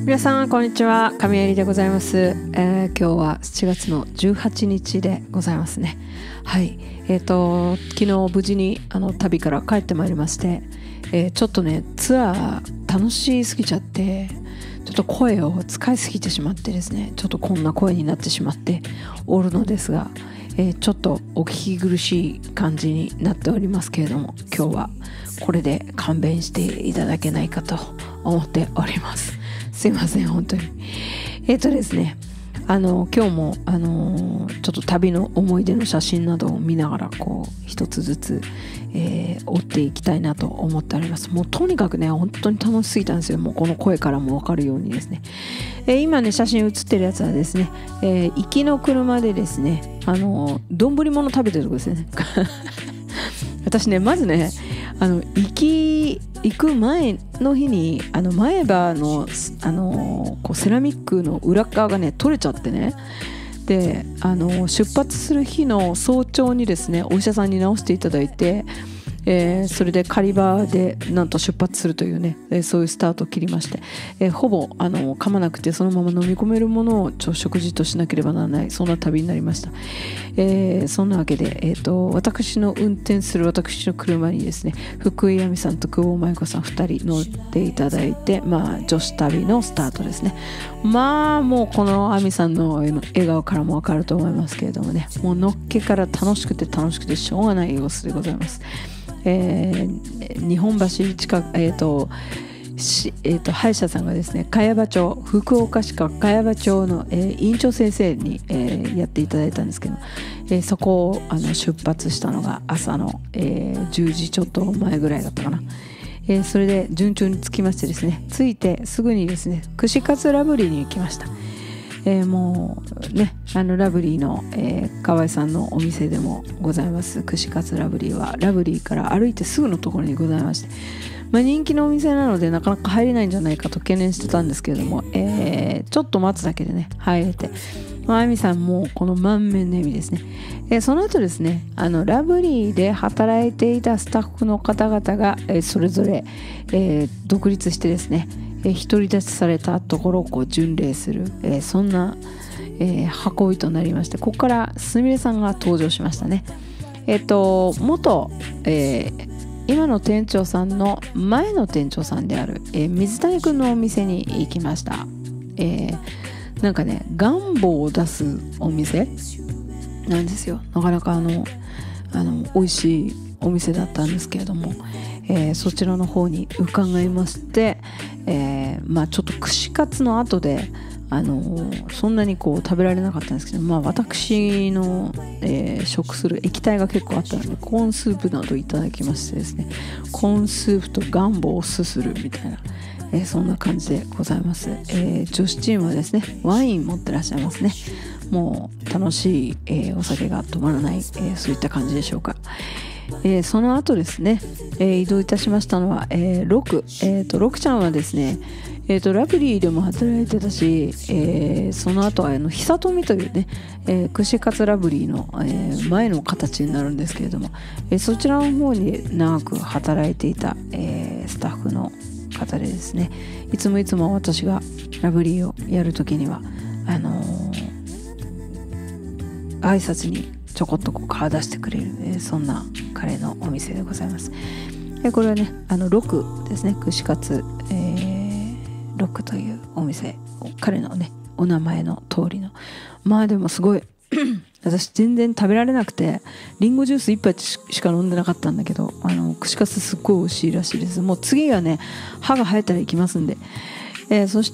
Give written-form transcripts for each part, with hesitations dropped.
皆さんこんにちは、神有でございます。今日は7月の18日でございますね。はい、昨日無事に旅から帰ってまいりまして、ちょっとねツアー楽しすぎちゃって、ちょっと声を使いすぎてしまってですね、ちょっとこんな声になってしまっておるのですが、ちょっとお聞き苦しい感じになっておりますけれども、今日はこれで勘弁していただけないかと思っております。すいません本当に。ですね、今日もちょっと旅の思い出の写真などを見ながらこう一つずつ、追っていきたいなと思っております。もうとにかくね本当に楽しすぎたんですよ。もうこの声からも分かるようにですね、今ね写真写ってるやつはですね、行きの車でですね丼物食べてるとこですね私ねまずね行く前の日に前歯のこうセラミックの裏側がね取れちゃってね、で出発する日の早朝にですねお医者さんに直していただいて、それで狩り場でなんと出発するというね、そういうスタートを切りまして、ほぼ噛まなくてそのまま飲み込めるものを食事としなければならない、そんな旅になりました。そんなわけで、私の運転する私の車にですね福井亜美さんと久保舞子さん2人乗っていただいて、女子旅のスタートですね。もうこの亜美さんの笑顔からも分かると思いますけれどもね、もうのっけから楽しくてしょうがない様子でございます。日本橋近く、歯医者さんがですね茅場町、福岡市茅場町の、院長先生に、やっていただいたんですけど、そこを出発したのが朝の、10時ちょっと前ぐらいだったかな。それで順調に着きましてですね、着いてすぐにですね串カツラブリーに行きました。もうねラブリーの、河合さんのお店でもございます串カツラブリーはラブリーから歩いてすぐのところにございまして、人気のお店なのでなかなか入れないんじゃないかと懸念してたんですけれども、ちょっと待つだけでね入れて、あみさんもこの満面の笑みですね。その後ですねラブリーで働いていたスタッフの方々が、それぞれ、独立してですね独り立ちされたところをこう巡礼する、そんな、運びとなりまして、ここからすみれさんが登場しましたね。元、今の店長さんの前の店長さんである、水谷くんのお店に行きました。なんかねガンボを出すお店なんですよ。なかなか美味しいお店だったんですけれども、そちらの方に伺いまして、ちょっと串カツの後でそんなにこう食べられなかったんですけど、私の、食する液体が結構あったのでコーンスープなどいただきましてですね、コーンスープとガンボをすするみたいな、そんな感じでございます。女子チームはですねワイン持ってらっしゃいますね。もう楽しい、お酒が止まらない、そういった感じでしょうか。その後ですね、移動いたしましたのは、ロクちゃんはですね、ラブリーでも働いてたし、その後は久富というね、串カツラブリーの、前の形になるんですけれども、そちらの方に長く働いていた、スタッフの方でですね、いつも私がラブリーをやるときには挨拶にちょこっとこう顔出してくれる、そんな彼のお店でございます。これはねロクですね、串カツ、ロクというお店、彼のねお名前の通りのでもすごい私全然食べられなくてリンゴジュース1杯しか飲んでなかったんだけど、串カツすっごい美味しいらしいです。もう次はね歯が生えたら行きますんで、そして、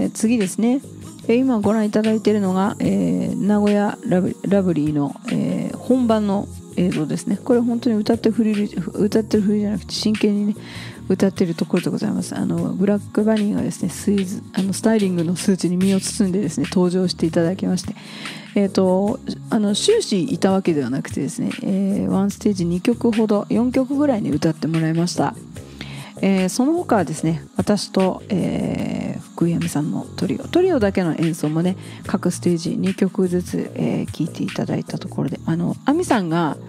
次ですね、今ご覧いただいているのが、名古屋ラブリーの、本番の映像ですね。これ本当に歌ってるふりじゃなくて真剣にね歌っているところでございます。ブラックバニーがですねスタイリングのスーツに身を包んでですね登場していただきまして、終始いたわけではなくてですね、ワンステージ2曲ほど4曲ぐらいに歌ってもらいました。その他はですね私と、福井亜美さんのトリオだけの演奏もね各ステージ2曲ずつ、聴いていただいたところで、亜美さんが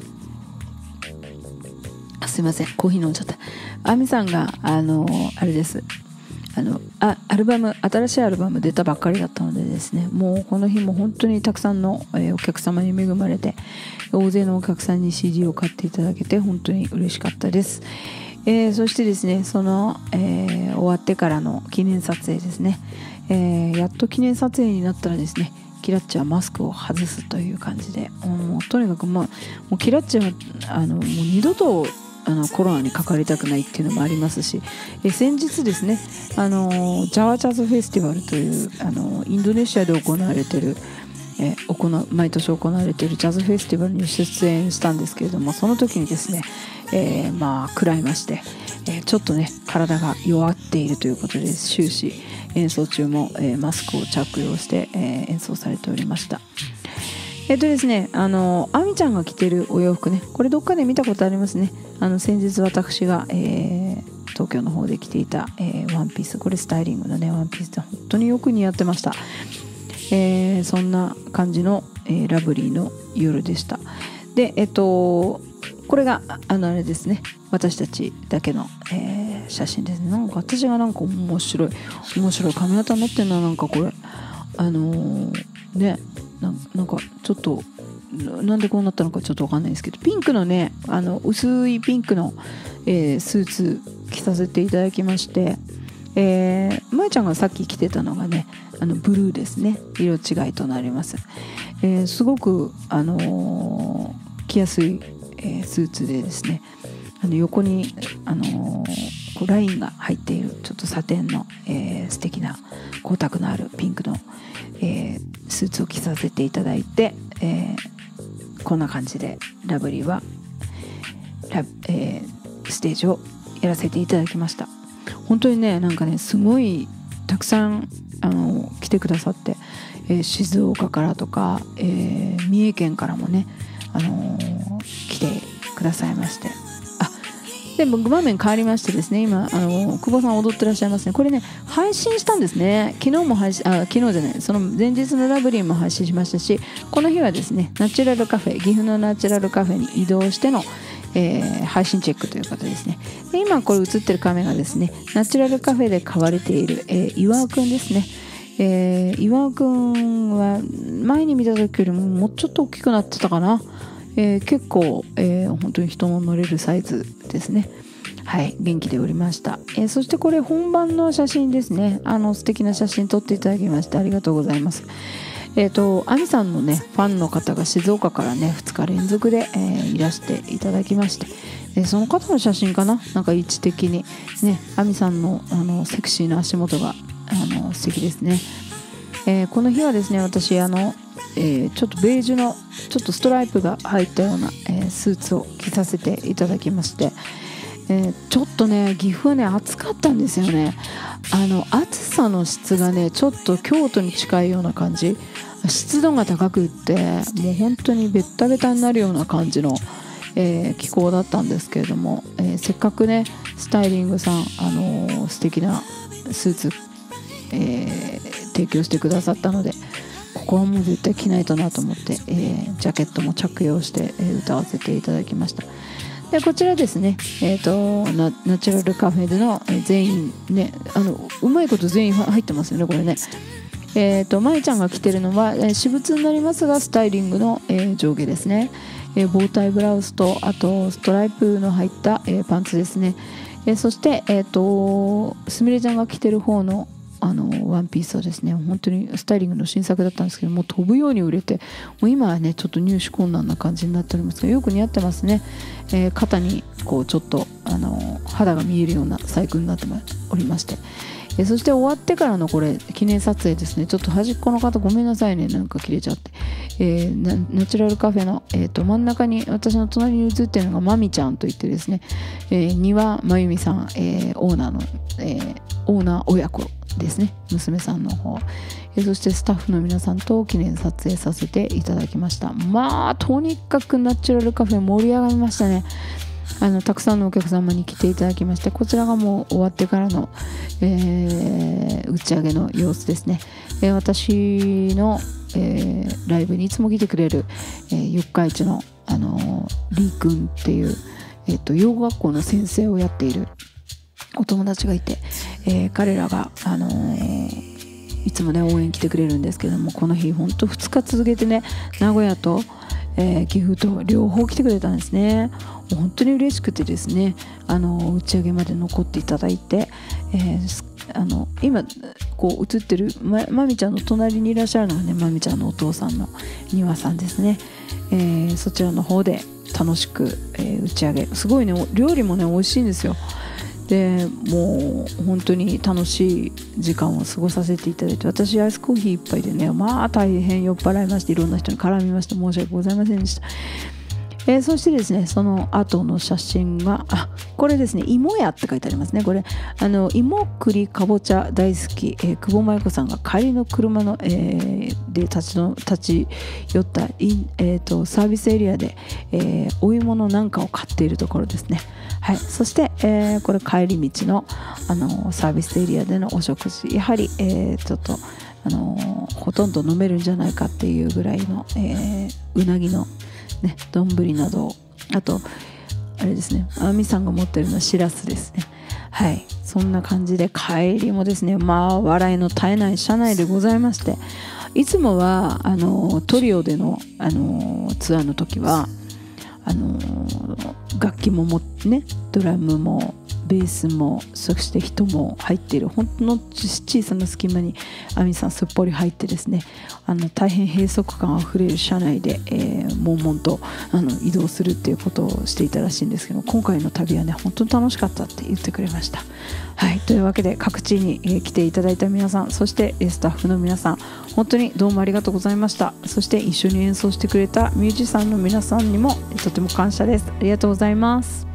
すいませんコーヒー飲んじゃった。亜美さんがあれですアルバム、新しいアルバム出たばっかりだったのでですね、もうこの日も本当にたくさんの、お客様に恵まれて、大勢のお客さんに CD を買っていただけて本当に嬉しかったです。そしてですね、その、終わってからの記念撮影ですね、やっと記念撮影になったらですね、キラッチはマスクを外すという感じで、もうとにかく、もうキラッチはもう二度とコロナにかかりたくないっていうのもありますし、先日ですね、ジャワジャズフェスティバルというインドネシアで行われている毎年行われているジャズフェスティバルに出演したんですけれども、その時にですね、食らいまして、ちょっとね体が弱っているということで終始演奏中も、マスクを着用して、演奏されておりました。ですね、アミちゃんが着てるお洋服ね、これどっかで見たことありますね。先日私が、東京の方で着ていた、ワンピース、これスタイリングのねワンピースで本当によく似合ってました。そんな感じの、ラブリーの夜でした。で、これがあれですね、私たちだけの、写真ですね。なんか私がなんか面白い髪型になってるな、なんかこれね、なんかちょっとなんでこうなったのかちょっとわかんないですけど、ピンクのね薄いピンクの、スーツ着させていただきまして、まえちゃんがさっき着てたのがねブルーですね、色違いとなります。すごく着やすい、スーツでですね、横にこうラインが入っているちょっとサテンの、素敵な光沢のあるピンクの、スーツを着させていただいて、こんな感じでラブリーはステージをやらせていただきました。本当にね、なんかねすごいたくさん来てくださって、静岡からとか、三重県からもね、来てくださいまして、で場面変わりましてですね、今久保さん踊ってらっしゃいますね。これね配信したんですね。昨日じゃない、その前日のラブリーも配信しましたし、この日はですねナチュラルカフェ、岐阜のナチュラルカフェに移動しての、配信チェックということですね。で今これ映ってるカメがですね、ナチュラルカフェで飼われている、岩尾くんですね。岩尾くんは前に見た時よりももうちょっと大きくなってたかな。結構、本当に人の乗れるサイズですね。はい、元気でおりました。そしてこれ本番の写真ですね。素敵な写真撮っていただきましてありがとうございます。アミさんのねファンの方が静岡からね2日連続で、いらしていただきまして、その方の写真かな、なんか位置的にねアミさんのセクシーな足元が素敵ですね。この日はですね私ちょっとベージュのちょっとストライプが入ったような、スーツを着させていただきまして、ちょっとね岐阜はね暑かったんですよね。暑さの質がねちょっと京都に近いような感じ、湿度が高くってもう本当にベッタベタになるような感じの、気候だったんですけれども、せっかくねスタイリングさん素敵なスーツ、提供してくださったので、ここはもう絶対着ないとなと思って、ジャケットも着用して、歌わせていただきました。でこちらですね、ナチュラルカフェでの全員ねうまいこと全員入ってますよねこれね。まいちゃんが着てるのは、私物になりますがスタイリングの、上下ですね。ボタイブラウスとあとストライプの入った、パンツですね。そしてすみれちゃんが着てる方のワンピースはですね本当にスタイリングの新作だったんですけども飛ぶように売れて、もう今はねちょっと入手困難な感じになっておりますがよく似合ってますね。肩にこうちょっと肌が見えるような細工になっておりまして、そして終わってからのこれ記念撮影ですね。ちょっと端っこの方ごめんなさいね、なんか切れちゃって、ナチュラルカフェの、真ん中に私の隣に写っているのがまみちゃんといってですね、丹羽真由美さん、オーナー親子ですね、娘さんの方、そしてスタッフの皆さんと記念撮影させていただきました。まあとにかくナチュラルカフェ盛り上がりましたね。たくさんのお客様に来ていただきまして、こちらがもう終わってからの、打ち上げの様子ですね。私の、ライブにいつも来てくれる、四日市の、リー君っていう、養護学校の先生をやっているお友達がいて、彼らが、いつもね応援来てくれるんですけども、この日本当2日続けてね、名古屋と、岐阜と両方来てくれたんですね。もう本当に嬉しくてですね、打ち上げまで残っていただいて、今こう映ってるまみちゃんの隣にいらっしゃるのがね、まみちゃんのお父さんの庭さんですね。そちらの方で楽しく、打ち上げ、すごいね料理もね美味しいんですよ。でもう本当に楽しい時間を過ごさせていただいて、私アイスコーヒー一杯でね、まあ大変酔っ払いまして、いろんな人に絡みまして、申し訳ございませんでした。そしてですね、その後の写真がこれですね、芋屋って書いてありますね。これ芋栗かぼちゃ大好き、久保麻衣子さんが帰りの車の、で立ち寄った、サービスエリアで、お芋のなんかを買っているところですね。はい、そして、これ帰り道の、サービスエリアでのお食事、やはり、ちょっとほとんど飲めるんじゃないかっていうぐらいの、うなぎのね、丼など、あとあれですね、あみさんが持ってるのはしらすですね。はい、そんな感じで帰りもですね、まあ笑いの絶えない車内でございまして、いつもはトリオでの、ツアーの時は楽器もね、ドラムもベースも、そして人も入っている本当の小さな隙間にあみさんすっぽり入ってですね、大変閉塞感あふれる車内で、悶々と移動するっていうことをしていたらしいんですけど、今回の旅はね本当に楽しかったって言ってくれました。はい、というわけで各地に、来ていただいた皆さん、そしてスタッフの皆さん、本当にどうもありがとうございました。そして一緒に演奏してくれたミュージシャンの皆さんにもとても感謝です。ありがとうございます。